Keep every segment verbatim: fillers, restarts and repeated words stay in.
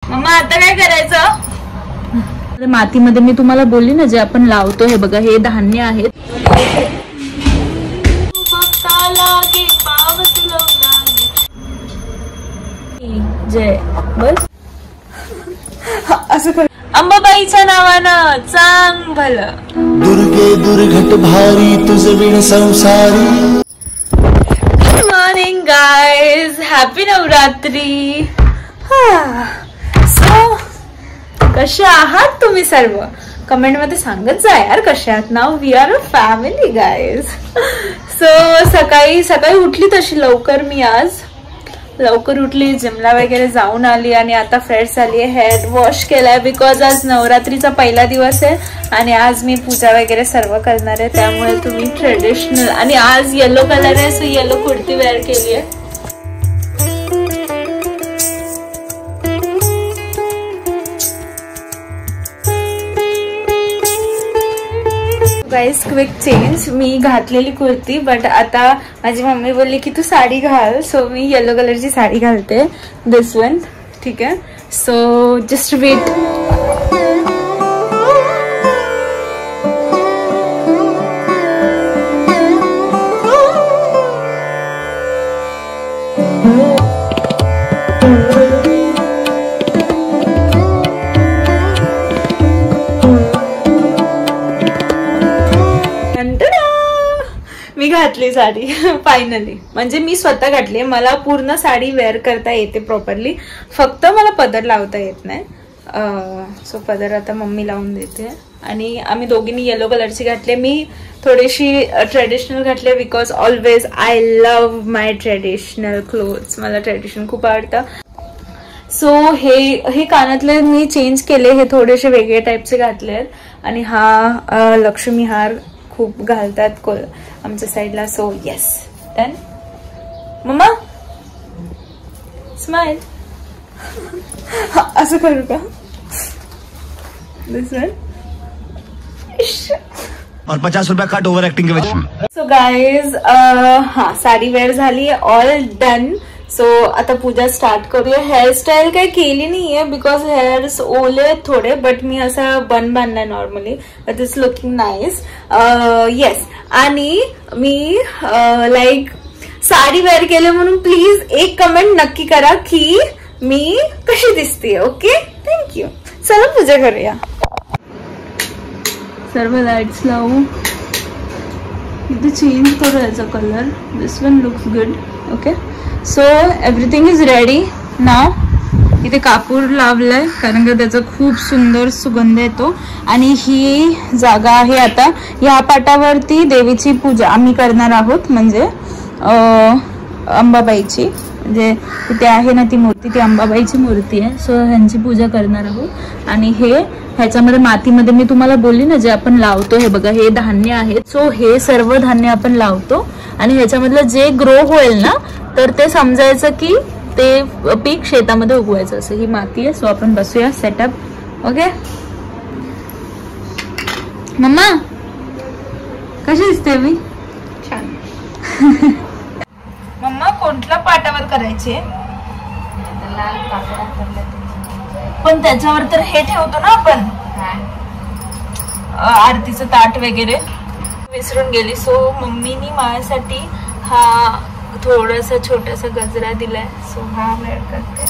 Mamma आता काय करायचं? मातीमध्ये मी तुम्हाला बोलली ना जे आपण लावतो, हे बघा हे धान्य आहेत. जय बस असं कर. अंबाबाईच्या नावानं चांग भलं. दुर्गे दुर्घट भारी तुझ विण संसारी. Good morning guys, happy Navratri. So कसे आहात तुम्ही सर्व? कमेंट मध्ये सांगत जा यार कसे आहात. Now we are a family guys. So सकाळी सकाळी उठली तशी लवकर, मी आज लवकर उठली, जिमला वगैरे जाऊन आली आणि आता फ्रेश झाली आहे. हेअर वॉश केलाय बिकॉज आज नवरात्रीचा पहिला दिवस आहे आणि आज मी पूजा वगैरे सर्व करणार आहे. त्यामुळे तुम्ही ट्रेडिशनल, आणि आज येलो कलर आहे सो येलो कुर्ती वेअर केली आहे. गाइस क्विक चेंज, मी घातलेली कुर्ती बट आता माझी मम्मी बोलली की तू साडी घाल, सो मी येलो कलरची साडी घालते, दिस वन. ठीक आहे, सो जस्ट वेट. मी घातली साडी फायनली, म्हणजे मी स्वतः घातली. मला पूर्ण साडी वेअर करता येते प्रॉपरली, फक्त मला पदर लावता येत नाही. सो पदर आता मम्मी लावून देते. आणि आम्ही दोघींनी येलो कलरची घातली. मी थोडीशी ट्रेडिशनल घातली because always I love my traditional clothes. मला ट्रेडिशनल खूप आवडतं. सो हे हे कानातले मी चेंज केले, हे थोडेसे वेगळे टाईपचे घातले आहेत. आणि हा लक्ष्मी हार खूप घालतात कोल आमच्या साईडला. So yes done. Mamma smile. असं करू का? This one. और पचास रुपया कट ओव्हर ऍक्टिंग के वजह. सो गाइज हा साडी वेअर झाली, ऑल डन. सो आता पूजा स्टार्ट करूया. हेअरस्टाईल काही केली नाहीये बिकॉज हेअर्स ओले थोडे, बट मी असा बन बांधलाय normally, but it's looking nice. Yes, आणि मी लाईक साडी वेअर केली म्हणून प्लीज एक कमेंट नक्की करा की मी कशी दिसते. Okay, thank you. चला पूजा करूया. सर्व लाईट्स लावू. इथे चेंज करू याचा colour. This one looks good. Okay, so everything is ready now. इथे कापूर लावलाय कारण का त्याचा खूप सुंदर सुगंध येतो. आणि ही जागा आहे आता या पाटावरती देवीची पूजा आम्ही करणार आहोत, म्हणजे अंबाबाईची, म्हणजे तिथे आहे ना ती मूर्ती, ती अंबाबाईची मूर्ती आहे. सो ह्यांची पूजा करणार आहोत. आणि हे ह्याच्यामध्ये मातीमध्ये मी तुम्हाला बोलली ना जे आपण लावतो, हे बघा हे धान्य आहेत. सो हे सर्व धान्य आपण लावतो आणि ह्याच्यामधलं जे ग्रो होईल ना तर ते समजायचं की ते पीक शेतामध्ये उगवायचं असं. ही माती आहे. सो आपण बसूया सेटअप. ओके मम्मा कशी दिसते मी? छान. मम्मा कोणत्या पाटावर करायचे? पण त्याच्यावर तर हे ठेवतो ना आपण आरतीचं ताट वगैरे, विसरून गेली. सो मम्मीनी माझ्यासाठी हा थोडासा छोटासा गजरा दिलाय. सो हा वेअर करते.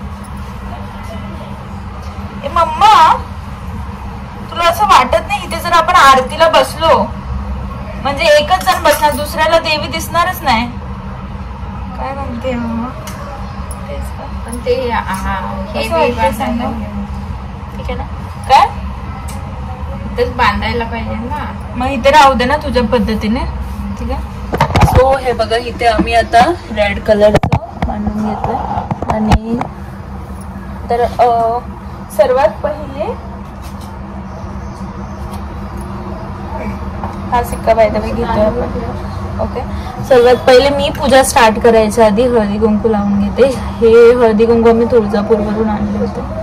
ए मम्मा, तुला असं वाटत नाही इथे जर आपण आरतीला बसलो म्हणजे एकच जण बसणार, दुसऱ्याला देवी दिसणारच नाही? काय म्हणते मम्मा? तेच का? पण ते ठीक आहे ना? काय तेच बांधायला पाहिजे ना, मग इथे राहू दे ना तुझ्या पद्धतीने. ठीक आहे. सो हे बघा इथे आम्ही आता रेड कलरचं बांधून घेतलं. आणि तर सर्वात पहिले हा सिक्का बाय द वे घेतोय आपण. ओके, सर्वात पहिले मी पूजा स्टार्ट करायच्या आधी हळदी कुंकू लावून घेते. हे हळदी कुंकू आम्ही तुळजापूरवरून आणले होते.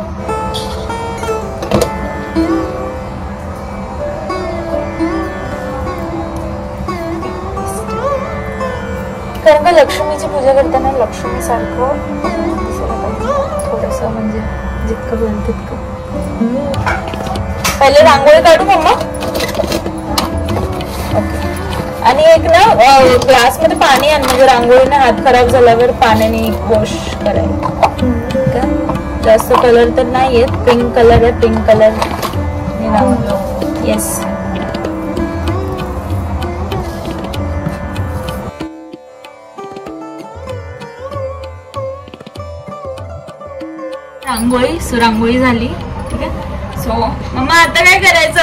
कारण का लक्ष्मीची पूजा करताना लक्ष्मी सारखं थोडस म्हणजे जितकं होईल तितकं. पहिले रांगोळी काढू मम्मा. ओके. आणि एक ना ग्लास मध्ये पाणी आण, म्हणजे रांगोळीने हात खराब झाल्यावर पाण्याने वॉश करायला. ठीक आहे. जास्त कलर तर नाही येत, पिंक कलर आहे, pink colour. Yes. Rangoli so rangoli झाली. ठीक आहे. सो मम्मा आता काय करायचं?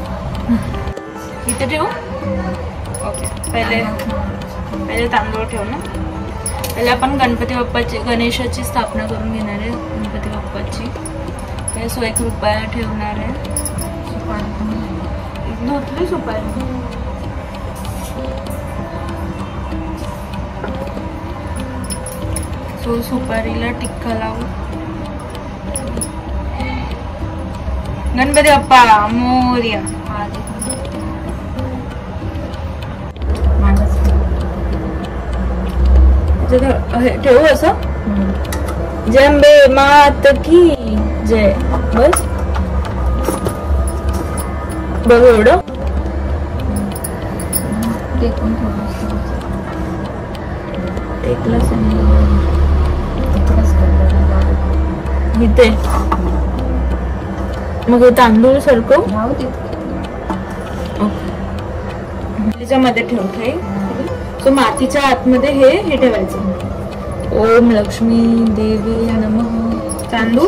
इथे ठेवू. ओके. पहिले पहिले तांदूळ ठेवू ना. पहिले आपण गणपती बाप्पाची गणेशाची स्थापना करून घेणार आहे. गणपती बाप्पाची पहिले सो एक रुपया ठेवणार आहे. धुतली सुपारी. सो सुपारीला टिक्का लावू. गणपती बाप्पा मोरया. ठेवू असं. जय अंबे मात की जय. बस बघ एवढं. इथे मग तांदूळ सरकव. मध्ये ठेवू काही. सो मातीच्या आतमध्ये हे हे ठेवायचं. ओम लक्ष्मी देवी नमः. तांदूळ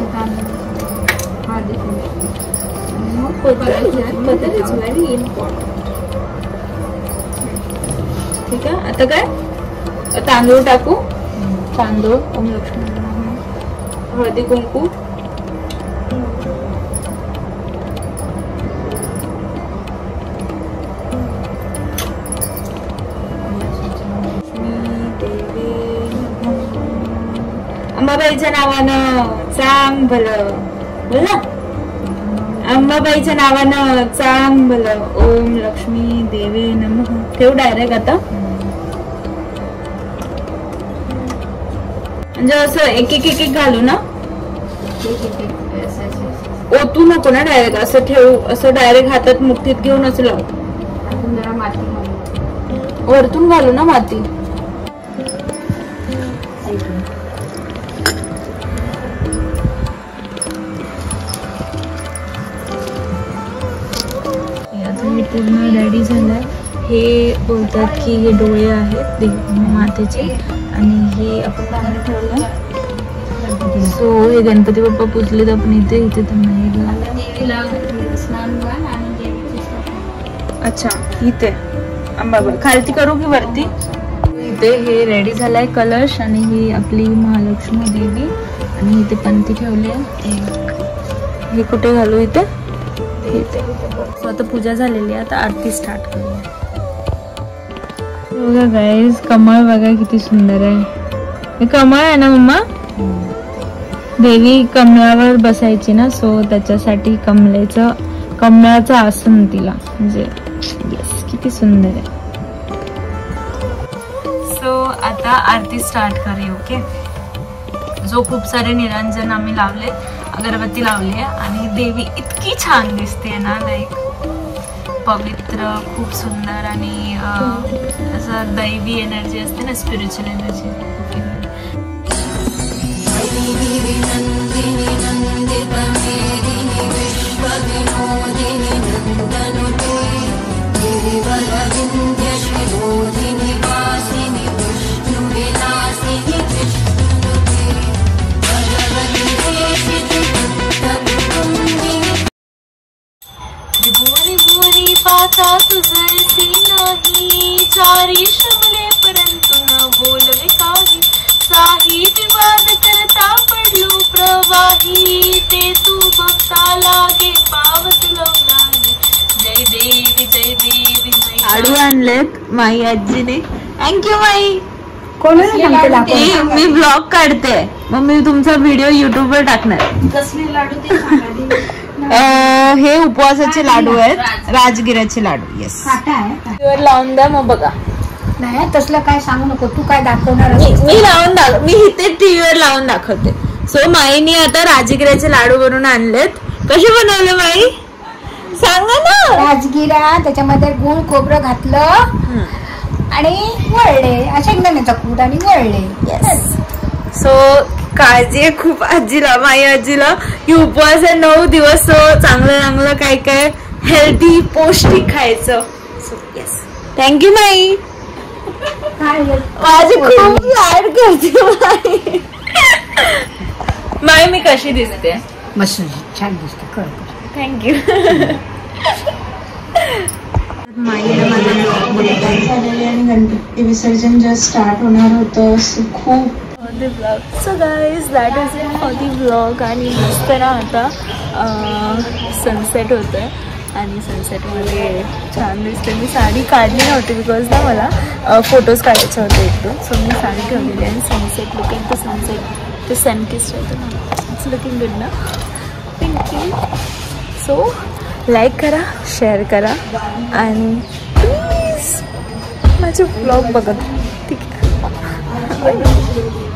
व्हेरी इम्पॉर्टंट. ठीक आहे. आता काय तांदूळ टाकू. तांदूळ ओम लक्ष्मी नमः. हळदी कुंकू. अंबाबाईच्या नावानं चांग भलं. बोल ना. अंबाबाईच्या नावानं चांग भलं. ओम लक्ष्मी देवी नमः. ठेव डायरेक्ट आता. म्हणजे असं एक एक एक एक घालू ना. ओतू नको ना डायरेक्ट. असं ठेवू. असं डायरेक्ट हातात मुठीत घेऊन असं लावू. वरतून घालू ना माती. पूर्ण रेडी झालाय. हे बोलतात की हे डोळे आहेत मातेचे आणि हे आपण बाहेर ठेवलं. सो हे गणपती बाप्पा पुजलेत आपण इथे. इथे त्यांना अच्छा इथे अंबाबाई खालती करू की वरती. इथे हे रेडी झालाय कलश आणि ही आपली महालक्ष्मी देवी आणि इथे पंथी ठेवली. हे कुठे घालू? इथे. सो आता पूजा झालेली आहे. आता आरती स्टार्ट करूया. बघा गाईज कमळ बघा किती सुंदर आहे. हे कमळ आहे ना मम्मा. देवी कमळावर बसायची ना. सो त्याच्यासाठी कमळाचं कमळाचं आसन तिला. म्हणजे येस किती सुंदर आहे. सो आता आरती स्टार्ट करूया. ओके. जो खूप सारे निरंजन आम्ही लावले, अगरबत्ती लावली आहे आणि देवी इतकी छान दिसते ना. लाईक पवित्र खूप सुंदर आणि असं दैवी एनर्जी असते ना. Spiritual energy. पाता तुझसी नाही चारी शमले परंतु न बोलवे काही. साही विवाद करता पडलो प्रवाही ते तू भक्ता लागे पावत लवलाही. जय देवी जय देवी. लाडू आणलेत माई आजीने. थँक्यू माई. मी ब्लॉग काढते मग मी तुमचा व्हिडिओ युट्यूब वर टाकणार. कसले लाडू ते सांगा. हे उपवासाचे लाडू आहेत. राजगिराचे लाडू. येस. लावून द्या मग बघा. नाही तसलं काय सांगू नको. तू काय दाखवणार? मी लावून दाख मी इथे टीव्हीवर लावून दाखवते. सो माईने आता राजगिऱ्याचे लाडू बनवून आणलेत. कसे बनवले माई सांगा ना. राजगिरा त्याच्यामध्ये गुळ खोबरं घातलं आणि वळले शेंगदाण्याचा कूट आणि वळले. सो काळजी आहे खूप आजीला, माई आजीला की उपवास आहे नऊ दिवस, चांगलं चांगलं काय काय हेल्दी पौष्टिक खायचं. सो येस थँक्यू माई. माझी खूप लाड करते माई. माई मी कशी दिसते? मस्त छान दिसते. कर थँक्यू. आणि गणपती विसर्जन जस्ट स्टार्ट होणार होतं. खूप the vlog. So guys, that is it for the vlog. आणि मस्त ना आता सनसेट होत आहे आणि सनसेटमध्ये छान दिसते. मी साडी काढली नव्हती बिकॉज ना मला फोटोज काढायचे होते एक दोन. सो मी साडी ठेवलेली आणि सनसेट लुकिंग टू सनसेट ते सनकिस होतं ना, इट्स लुकिंग गुड ना. थँक्यू. सो लाईक करा, शेअर करा आणि प्लीज माझे ब्लॉग बघत. ठीक आहे.